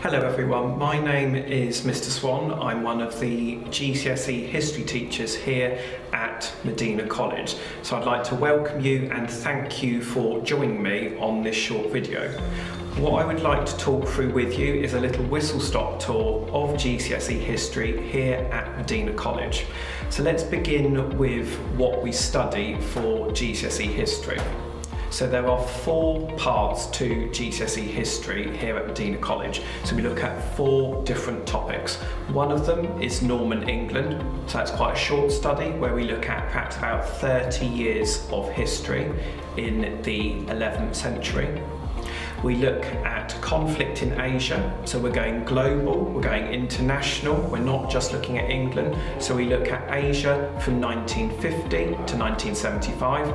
Hello everyone, my name is Mr. Swan. I'm one of the GCSE history teachers here at Medina College. So I'd like to welcome you and thank you for joining me on this short video. What I would like to talk through with you is a little whistle-stop tour of GCSE history here at Medina College. So let's begin with what we study for GCSE history. So there are 4 parts to GCSE history here at Medina College. So we look at 4 different topics. One of them is Norman England. So that's quite a short study where we look at perhaps about 30 years of history in the 11th century. We look at conflict in Asia, so we're going global, we're going international, we're not just looking at England. So we look at Asia from 1950 to 1975.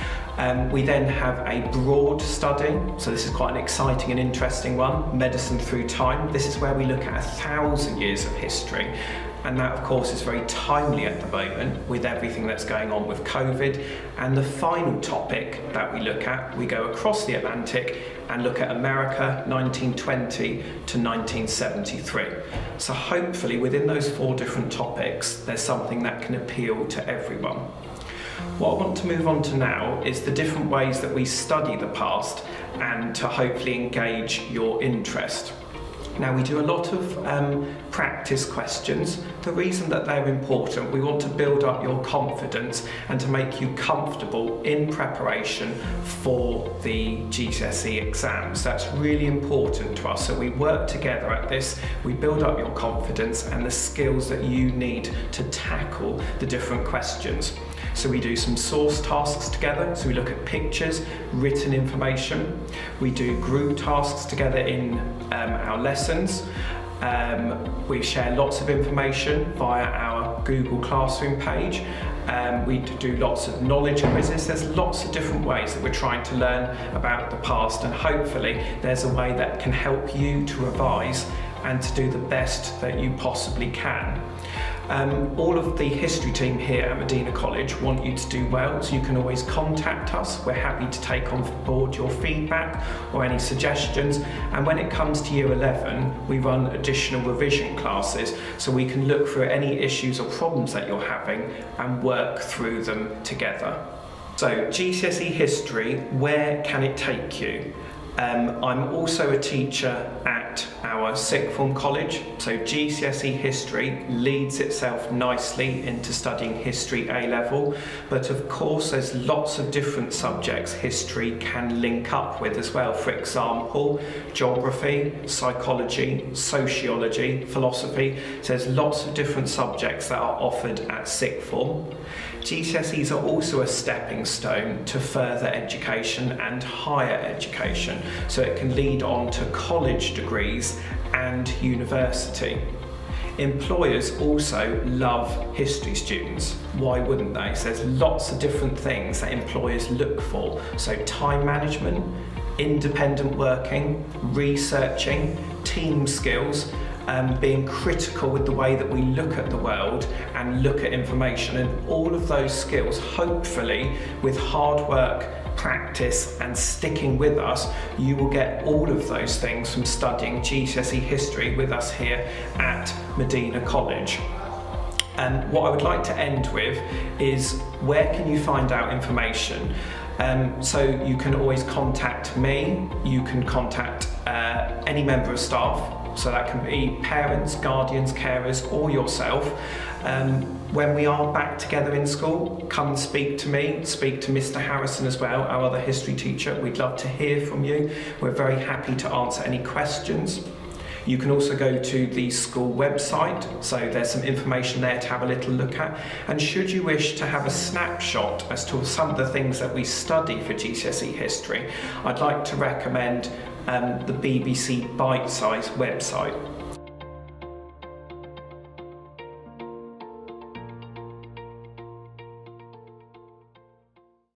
We then have a broad study, so this is quite an exciting and interesting one, medicine through time. This is where we look at 1,000 years of history, and that of course is very timely at the moment with everything that's going on with COVID. And the final topic that we look at, we go across the Atlantic and look at America 1920 to 1973. So hopefully within those 4 different topics there's something that can appeal to everyone. What I want to move on to now is the different ways that we study the past and to hopefully engage your interest. Now we do a lot of practice questions. The reason that they're important, we want to build up your confidence and to make you comfortable in preparation for the GCSE exams. That's really important to us. So we work together at this, we build up your confidence and the skills that you need to tackle the different questions. So we do some source tasks together, so we look at pictures, written information. We do group tasks together in our lessons. We share lots of information via our Google Classroom page. We do lots of knowledge quizzes. There's lots of different ways that we're trying to learn about the past, and hopefully there's a way that can help you to revise and to do the best that you possibly can. All of the history team here at Medina College want you to do well, so you can always contact us. We're happy to take on board your feedback or any suggestions. And when it comes to Year 11, we run additional revision classes, so we can look through any issues or problems that you're having and work through them together. So GCSE history, where can it take you? I'm also a teacher at our sixth form college, so GCSE history leads itself nicely into studying history A-level, but of course there's lots of different subjects history can link up with as well. For example, geography, psychology, sociology, philosophy. So there's lots of different subjects that are offered at sixth form. GCSEs are also a stepping stone to further education and higher education, so it can lead on to college degrees and university. Employers also love history students. Why wouldn't they? So there's lots of different things that employers look for. So time management, independent working, researching, team skills, being critical with the way that we look at the world and look at information, and all of those skills, hopefully with hard work, practice and sticking with us, you will get all of those things from studying GCSE history with us here at Medina College. And what I would like to end with is, where can you find out information? So you can always contact me, you can contact any member of staff, so that can be parents, guardians, carers or yourself. When we are back together in school, come and speak to me, speak to Mr. Harrison as well, our other history teacher. We'd love to hear from you. We're very happy to answer any questions. You can also go to the school website, so there's some information there to have a little look at. And should you wish to have a snapshot as to some of the things that we study for GCSE history, I'd like to recommend the BBC Bite Size website.